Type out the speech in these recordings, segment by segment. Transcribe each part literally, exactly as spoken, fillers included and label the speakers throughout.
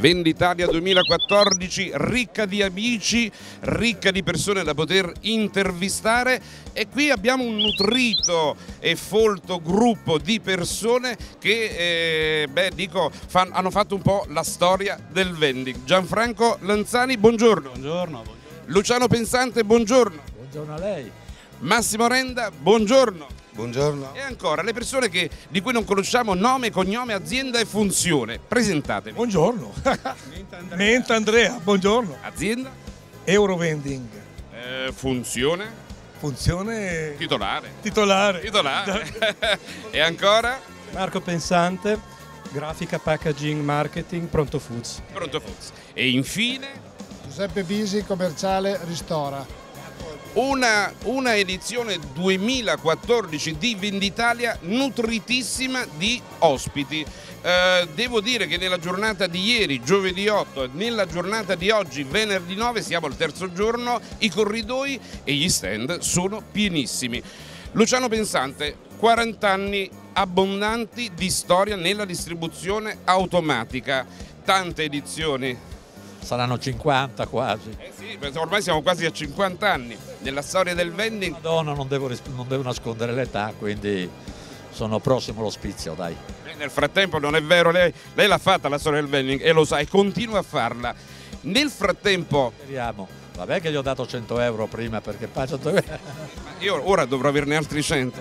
Speaker 1: Venditalia duemilaquattordici, ricca di amici, ricca di persone da poter intervistare, e qui abbiamo un nutrito e folto gruppo di persone che eh, beh, dico, fan, hanno fatto un po' la storia del vending. Gianfranco Lanzani, buongiorno.
Speaker 2: Buongiorno. buongiorno.
Speaker 1: Luciano Pensante, buongiorno.
Speaker 2: Buongiorno a lei.
Speaker 1: Massimo Renda, buongiorno.
Speaker 3: Buongiorno.
Speaker 1: E ancora le persone che, di cui non conosciamo nome, cognome, azienda e funzione. Presentatevi.
Speaker 4: Buongiorno. Menta Andrea, buongiorno.
Speaker 1: Azienda?
Speaker 4: Eurovending.
Speaker 1: Eh, funzione?
Speaker 4: Funzione
Speaker 1: Titolare.
Speaker 4: titolare.
Speaker 1: Titolare. E ancora?
Speaker 2: Marco Pensante, grafica, packaging, marketing, Pronto Foods.
Speaker 1: Pronto Foods. E infine?
Speaker 5: Giuseppe Bisi, commerciale, Ristora.
Speaker 1: Una, una edizione duemilaquattordici di Venditalia nutritissima di ospiti. Eh, devo dire che nella giornata di ieri, giovedì otto, e nella giornata di oggi, venerdì nove, siamo al terzo giorno, i corridoi e gli stand sono pienissimi. Luciano Pensante, quaranta anni abbondanti di storia nella distribuzione automatica, tante edizioni.
Speaker 6: Saranno cinquanta quasi.
Speaker 1: Eh sì, ormai siamo quasi a cinquanta anni nella storia del vending.
Speaker 6: Madonna, non devo, non devo nascondere l'età, quindi sono prossimo all'ospizio, dai.
Speaker 1: Eh, nel frattempo non è vero, lei, lei l'ha fatta la storia del vending e lo sa e continua a farla. Nel frattempo...
Speaker 6: Speriamo. Vabbè che gli ho dato cento euro prima perché faccio... Ma
Speaker 1: io ora dovrò averne altri cento.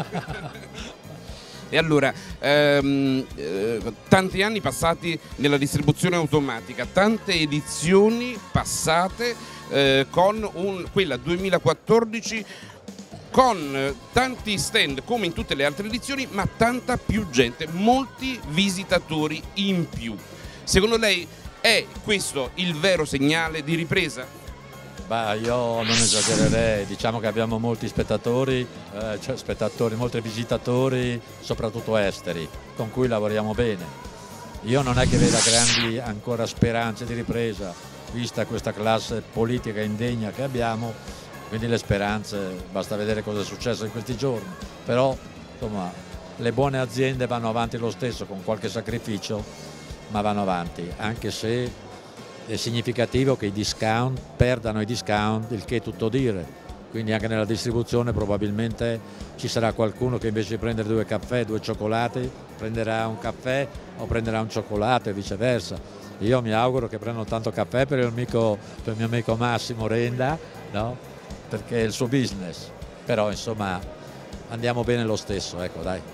Speaker 1: E allora, ehm, eh, tanti anni passati nella distribuzione automatica, tante edizioni passate eh, con un, quella duemilaquattordici con tanti stand come in tutte le altre edizioni, ma tanta più gente, molti visitatori in più. Secondo lei è questo il vero segnale di ripresa?
Speaker 6: Bah, io non esagererei, diciamo che abbiamo molti spettatori, eh, cioè spettatori, molti visitatori, soprattutto esteri, con cui lavoriamo bene. Io non è che veda grandi ancora speranze di ripresa, vista questa classe politica indegna che abbiamo, quindi le speranze, basta vedere cosa è successo in questi giorni. Però, insomma, le buone aziende vanno avanti lo stesso, con qualche sacrificio, ma vanno avanti, anche se... è significativo che i discount perdano i discount, il che è tutto dire, quindi anche nella distribuzione probabilmente ci sarà qualcuno che invece di prendere due caffè, due cioccolati, prenderà un caffè o prenderà un cioccolato e viceversa. Io mi auguro che prendano tanto caffè per il, amico, per il mio amico Massimo Renda, no? Perché è il suo business, però insomma andiamo bene lo stesso, ecco dai.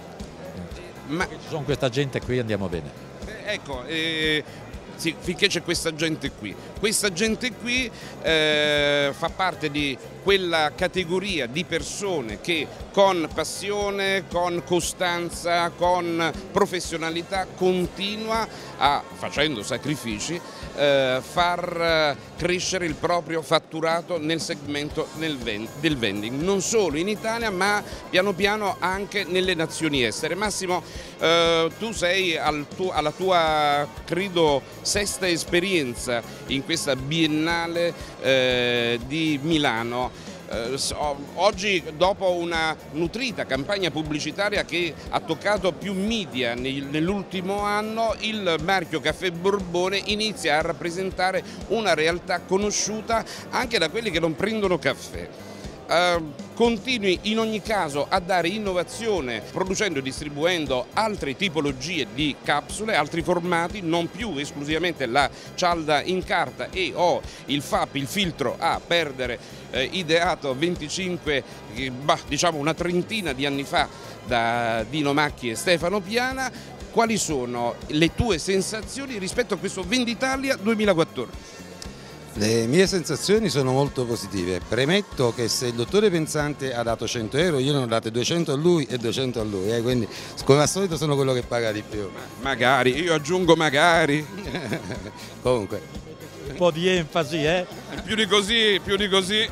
Speaker 6: Ma ci sono questa gente qui, andiamo bene.
Speaker 1: Ecco, eh... Sì, finché c'è questa gente qui. Questa gente qui eh, fa parte di quella categoria di persone che con passione, con costanza, con professionalità continua a, facendo sacrifici, eh, far crescere il proprio fatturato nel segmento nel vend del vending, non solo in Italia ma piano piano anche nelle nazioni estere. Massimo, eh, tu sei al tu alla tua, credo, sesta esperienza in questa biennale eh, di Milano. Eh, oggi, dopo una nutrita campagna pubblicitaria che ha toccato più media nell'ultimo anno, il marchio Caffè Borbone inizia a rappresentare una realtà conosciuta anche da quelli che non prendono caffè. Uh, continui in ogni caso a dare innovazione producendo e distribuendo altre tipologie di capsule, altri formati, non più esclusivamente la cialda in carta e o il F A P, il filtro a perdere, eh, ideato venticinque, eh, bah, diciamo una trentina di anni fa da Dino Macchi e Stefano Piana. Quali sono le tue sensazioni rispetto a questo Venditalia duemilaquattordici?
Speaker 3: Le mie sensazioni sono molto positive. Premetto che se il dottore Pensante ha dato cento euro, io ne ho date duecento a lui e duecento a lui, eh? Quindi come al solito sono quello che paga di più.
Speaker 1: Magari, io aggiungo magari.
Speaker 3: Comunque.
Speaker 6: Un po' di enfasi, eh?
Speaker 1: Più di così, più di così.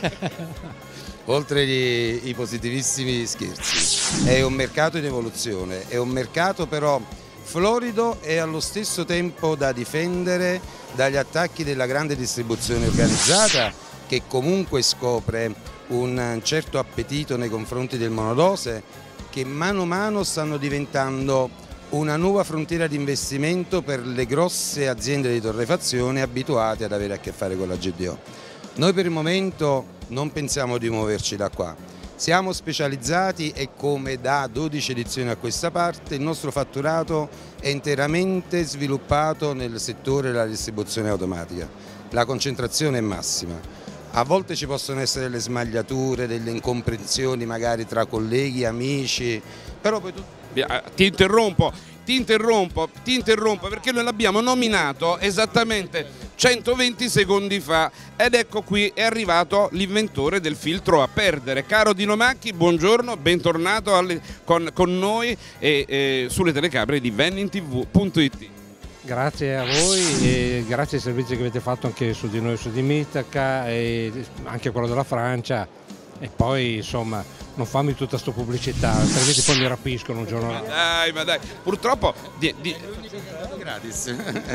Speaker 3: Oltre gli, i positivissimi scherzi, è un mercato in evoluzione, è un mercato però florido e allo stesso tempo da difendere dagli attacchi della grande distribuzione organizzata, che comunque scopre un certo appetito nei confronti del monodose, che mano a mano stanno diventando una nuova frontiera di investimento per le grosse aziende di torrefazione abituate ad avere a che fare con la G D O. Noi per il momento non pensiamo di muoverci da qua, siamo specializzati e come da dodici edizioni a questa parte il nostro fatturato è interamente sviluppato nel settore della distribuzione automatica, la concentrazione è massima. A volte ci possono essere delle smagliature, delle incomprensioni magari tra colleghi, amici, però poi tu...
Speaker 1: Ti interrompo, ti interrompo, ti interrompo perché noi l'abbiamo nominato esattamente centoventi secondi fa ed ecco qui è arrivato l'inventore del filtro a perdere. Caro Dino Macchi, buongiorno, bentornato alle, con, con noi e, e sulle telecamere di vending T V punto it.
Speaker 7: Grazie a voi e grazie ai servizi che avete fatto anche su di noi, su di Mitaca e anche quello della Francia e poi insomma non fammi tutta sta pubblicità, altrimenti poi mi rapiscono un giorno.
Speaker 1: Ma dai, ma dai, purtroppo... Di, di...
Speaker 3: gratis.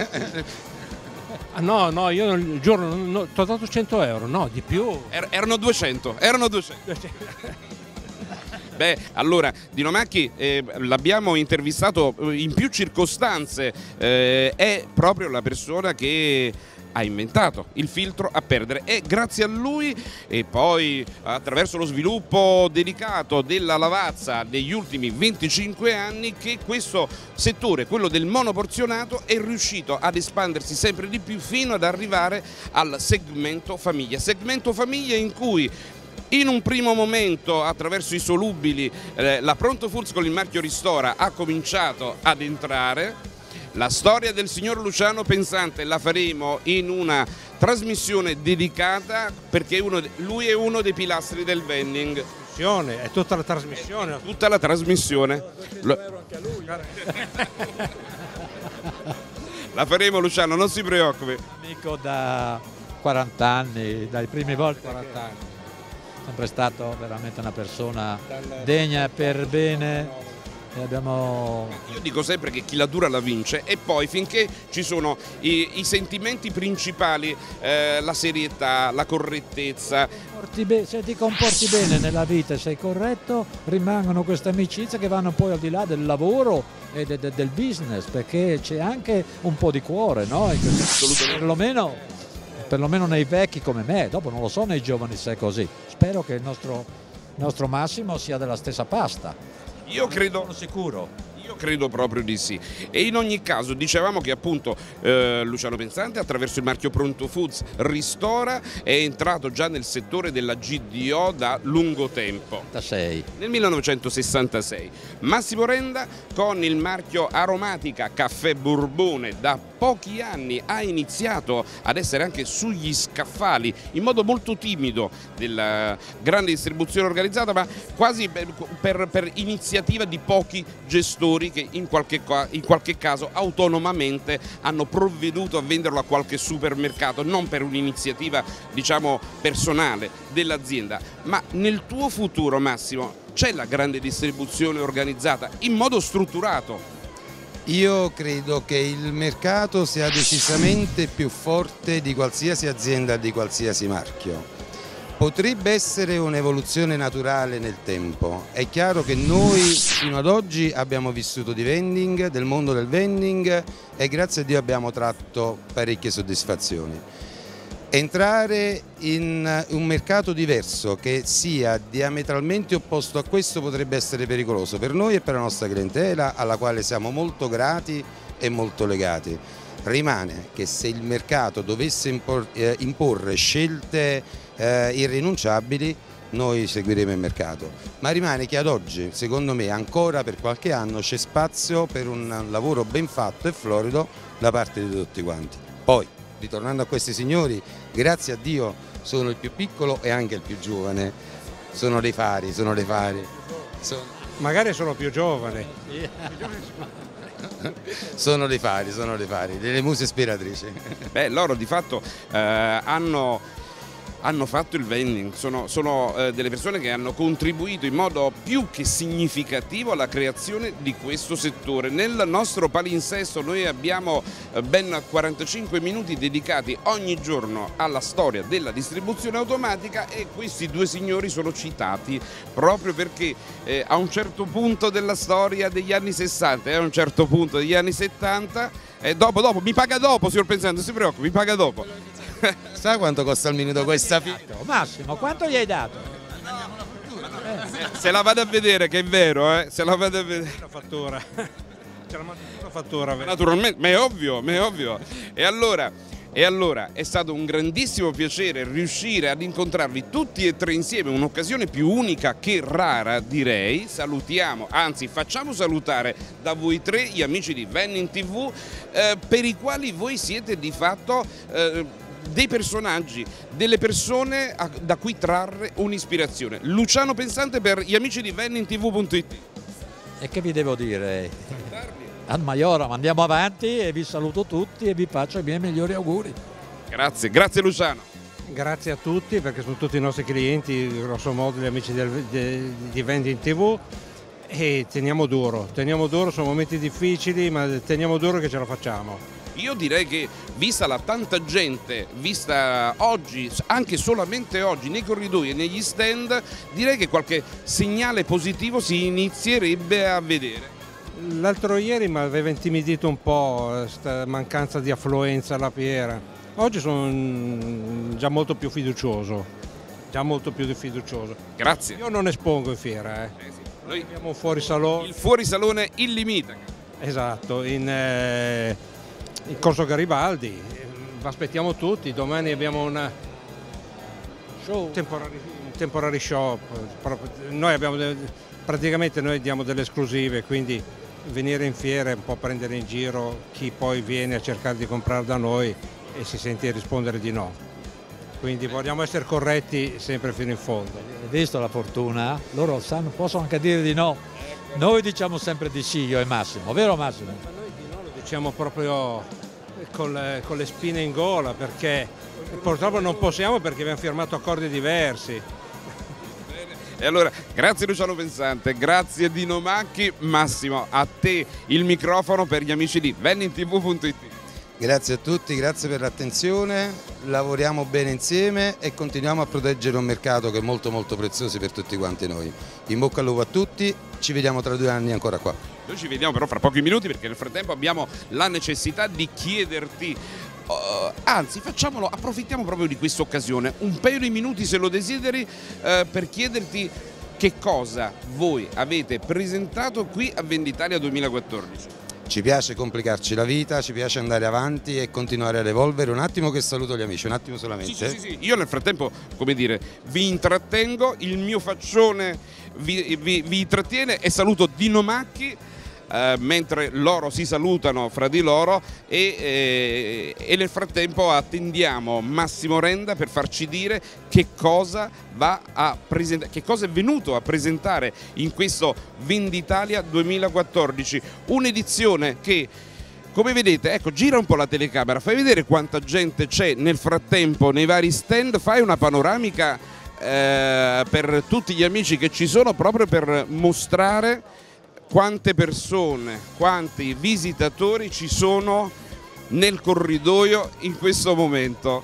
Speaker 7: Ah, no, no, io il giorno no, ti ho dato cento euro, no, di più.
Speaker 1: Er, erano duecento, erano duecento. Beh, allora, Dino Macchi eh, l'abbiamo intervistato in più circostanze, eh, è proprio la persona che ha inventato il filtro a perdere e grazie a lui e poi attraverso lo sviluppo dedicato della lavazza negli ultimi venticinque anni che questo settore, quello del monoporzionato, è riuscito ad espandersi sempre di più fino ad arrivare al segmento famiglia, segmento famiglia in cui in un primo momento attraverso i solubili eh, la Pronto Foods con il marchio Ristora ha cominciato ad entrare. La storia del signor Luciano Pensante la faremo in una trasmissione dedicata perché uno, lui è uno dei pilastri del vending.
Speaker 7: È tutta la trasmissione.
Speaker 1: Tutta la trasmissione. La faremo Luciano, non si preoccupi.
Speaker 6: Amico da quaranta anni, dai primi volti quaranta anni. Sempre stato veramente una persona degna per bene. E abbiamo...
Speaker 1: Io dico sempre che chi la dura la vince e poi finché ci sono i, i sentimenti principali, eh, la serietà, la correttezza.
Speaker 6: Se ti comporti bene nella vita e sei corretto, rimangono queste amicizie che vanno poi al di là del lavoro e de, de, del business, perché c'è anche un po' di cuore, no? Assolutamente. Perlomeno, perlomeno nei vecchi come me, dopo non lo so nei giovani se è così. Spero che il nostro, nostro Massimo sia della stessa pasta.
Speaker 1: Io credo,
Speaker 6: sono sicuro.
Speaker 1: Io credo proprio di sì. E in ogni caso dicevamo che appunto eh, Luciano Pensante attraverso il marchio Pronto Foods Ristora è entrato già nel settore della G D O da lungo tempo.
Speaker 6: sessantasei.
Speaker 1: Nel millenovecentosessantasei. Massimo Renda con il marchio Aromatica Caffè Borbone da pochi anni ha iniziato ad essere anche sugli scaffali in modo molto timido della grande distribuzione organizzata, ma quasi per, per, per iniziativa di pochi gestori che in qualche, in qualche caso autonomamente hanno provveduto a venderlo a qualche supermercato, non per un'iniziativa diciamo personale dell'azienda. Ma nel tuo futuro Massimo c'è la grande distribuzione organizzata in modo strutturato?
Speaker 3: Io credo che il mercato sia decisamente più forte di qualsiasi azienda, di qualsiasi marchio. Potrebbe essere un'evoluzione naturale nel tempo. È chiaro che noi fino ad oggi abbiamo vissuto di vending, del mondo del vending e grazie a Dio abbiamo tratto parecchie soddisfazioni. Entrare in un mercato diverso che sia diametralmente opposto a questo potrebbe essere pericoloso per noi e per la nostra clientela alla quale siamo molto grati e molto legati. Rimane che se il mercato dovesse imporre scelte eh, irrinunciabili noi seguiremo il mercato, ma rimane che ad oggi secondo me ancora per qualche anno c'è spazio per un lavoro ben fatto e florido da parte di tutti quanti. Poi ritornando a questi signori, grazie a Dio sono il più piccolo e anche il più giovane, sono dei fari, sono dei fari. Sono...
Speaker 7: Magari sono più giovane.
Speaker 3: Sono dei fari, sono dei fari, delle muse ispiratrici.
Speaker 1: Beh, loro di fatto eh, hanno hanno fatto il vending, sono, sono eh, delle persone che hanno contribuito in modo più che significativo alla creazione di questo settore. Nel nostro palinsesto noi abbiamo eh, ben quarantacinque minuti dedicati ogni giorno alla storia della distribuzione automatica, e questi due signori sono citati proprio perché eh, a un certo punto della storia degli anni sessanta e a un certo punto degli anni settanta, eh, dopo, dopo, mi paga dopo signor Pensante, non si preoccupi, mi paga dopo.
Speaker 3: Sa quanto costa il minuto questa fitta?
Speaker 6: Massimo, quanto gli hai dato?
Speaker 1: Eh, se la vado a vedere che è vero, eh? Se la vado a vedere.
Speaker 7: La fattura. C'è la fattura.
Speaker 1: Naturalmente, ma è ovvio, ma è ovvio. E allora, e allora è stato un grandissimo piacere riuscire ad incontrarvi tutti e tre insieme, un'occasione più unica che rara, direi. Salutiamo, anzi facciamo salutare da voi tre gli amici di Vending tivù, eh, per i quali voi siete di fatto eh, dei personaggi, delle persone a, da cui trarre un'ispirazione. Luciano Pensante per gli amici di vending tivù punto it.
Speaker 6: E che vi devo dire? Al Maiorum, andiamo avanti e vi saluto tutti e vi faccio i miei migliori auguri.
Speaker 1: Grazie, grazie Luciano.
Speaker 7: Grazie a tutti, perché sono tutti i nostri clienti, grosso modo gli amici del, de, di Vending tivù, e teniamo duro, teniamo duro, sono momenti difficili, ma teniamo duro che ce la facciamo.
Speaker 1: Io direi che, vista la tanta gente, vista oggi, anche solamente oggi, nei corridoi e negli stand, direi che qualche segnale positivo si inizierebbe a vedere.
Speaker 7: L'altro ieri mi aveva intimidito un po' questa mancanza di affluenza alla fiera. Oggi sono già molto più fiducioso, già molto più fiducioso.
Speaker 1: Grazie.
Speaker 7: Io non espongo in fiera, eh.
Speaker 1: Eh sì. Noi
Speaker 7: abbiamo un fuorisalone.
Speaker 1: Il fuorisalone illimita.
Speaker 7: Esatto, in... Eh... in Corso Garibaldi, vi aspettiamo tutti, domani abbiamo una show. Temporary, un temporary shop, noi abbiamo praticamente noi diamo delle esclusive, quindi venire in fiera è un po' prendere in giro chi poi viene a cercare di comprare da noi e si sente rispondere di no, quindi vogliamo essere corretti sempre fino in fondo.
Speaker 6: Hai visto la fortuna? Loro sanno, possono anche dire di no, noi diciamo sempre di sì, io e Massimo, vero Massimo?
Speaker 7: Diciamo proprio con le, con le spine in gola, perché purtroppo non possiamo, perché abbiamo firmato accordi diversi.
Speaker 1: E allora, grazie Luciano Pensante, grazie Dino Macchi. Massimo, a te il microfono per gli amici di vending tivù punto it.
Speaker 3: Grazie a tutti, grazie per l'attenzione, lavoriamo bene insieme e continuiamo a proteggere un mercato che è molto molto prezioso per tutti quanti noi. In bocca al lupo a tutti, ci vediamo tra due anni ancora qua.
Speaker 1: Noi ci vediamo però fra pochi minuti, perché nel frattempo abbiamo la necessità di chiederti, uh, anzi facciamolo, approfittiamo proprio di questa occasione, un paio di minuti se lo desideri, uh, per chiederti che cosa voi avete presentato qui a Venditalia duemilaquattordici.
Speaker 3: Ci piace complicarci la vita, ci piace andare avanti e continuare ad evolvere. Un attimo che saluto gli amici, un attimo solamente.
Speaker 1: Sì, sì, sì, sì. Io nel frattempo, come dire, vi intrattengo, il mio faccione vi, vi, vi intrattiene, e saluto Dino Macchi, eh, mentre loro si salutano fra di loro, e, eh, e nel frattempo attendiamo Massimo Renda per farci dire che cosa va a presentare, che cosa è venuto a presentare in questo Venditalia duemilaquattordici, un'edizione che, come vedete, ecco, gira un po' la telecamera, fai vedere quanta gente c'è nel frattempo nei vari stand, fai una panoramica eh, per tutti gli amici che ci sono, proprio per mostrare quante persone, quanti visitatori ci sono nel corridoio in questo momento.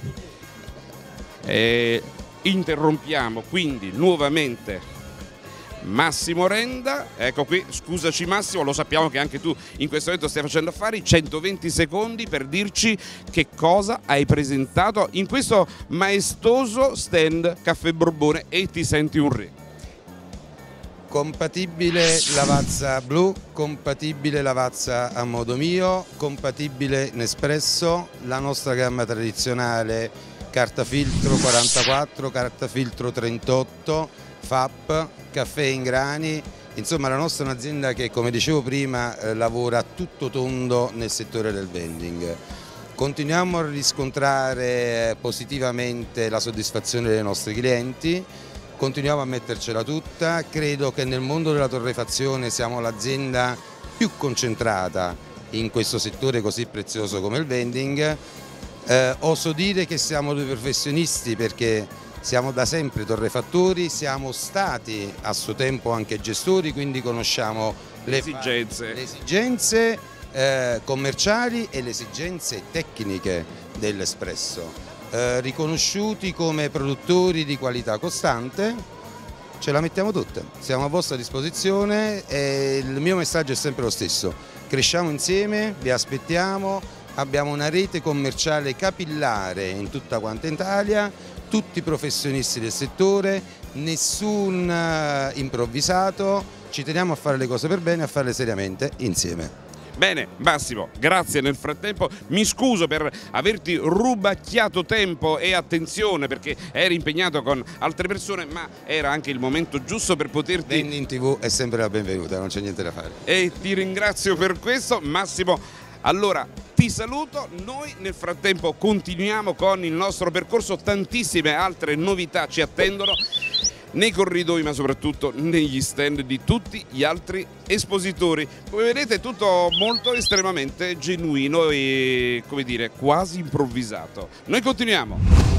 Speaker 1: E interrompiamo quindi nuovamente Massimo Renda, ecco qui, scusaci Massimo, lo sappiamo che anche tu in questo momento stai facendo affari, centoventi secondi per dirci che cosa hai presentato in questo maestoso stand Caffè Borbone, e ti senti un re.
Speaker 3: Compatibile Lavazza blu, compatibile Lavazza a modo mio, compatibile Nespresso, la nostra gamma tradizionale carta filtro quarantaquattro, carta filtro trentotto, F A P, caffè in grani. Insomma, la nostra è un'azienda che, come dicevo prima, eh, lavora a tutto tondo nel settore del vending. Continuiamo a riscontrare positivamente la soddisfazione dei nostri clienti, continuiamo a mettercela tutta. Credo che nel mondo della torrefazione siamo l'azienda più concentrata in questo settore così prezioso come il vending. Eh, oso dire che siamo due professionisti perché siamo da sempre torrefattori, siamo stati a suo tempo anche gestori, quindi conosciamo le
Speaker 1: esigenze,
Speaker 3: le esigenze eh, commerciali e le esigenze tecniche dell'espresso. Eh, riconosciuti come produttori di qualità costante, ce la mettiamo tutte, siamo a vostra disposizione e il mio messaggio è sempre lo stesso: cresciamo insieme, vi aspettiamo. Abbiamo una rete commerciale capillare in tutta quanta Italia, tutti professionisti del settore, nessun uh, improvvisato, ci teniamo a fare le cose per bene, a farle seriamente insieme.
Speaker 1: Bene Massimo, grazie nel frattempo, mi scuso per averti rubacchiato tempo e attenzione perché eri impegnato con altre persone, ma era anche il momento giusto per poterti...
Speaker 3: Vendi in tv è sempre la benvenuta, non c'è niente da fare.
Speaker 1: E ti ringrazio per questo Massimo. Allora ti saluto, noi nel frattempo continuiamo con il nostro percorso, tantissime altre novità ci attendono nei corridoi ma soprattutto negli stand di tutti gli altri espositori. Come vedete tutto molto estremamente genuino e come dire quasi improvvisato. Noi continuiamo.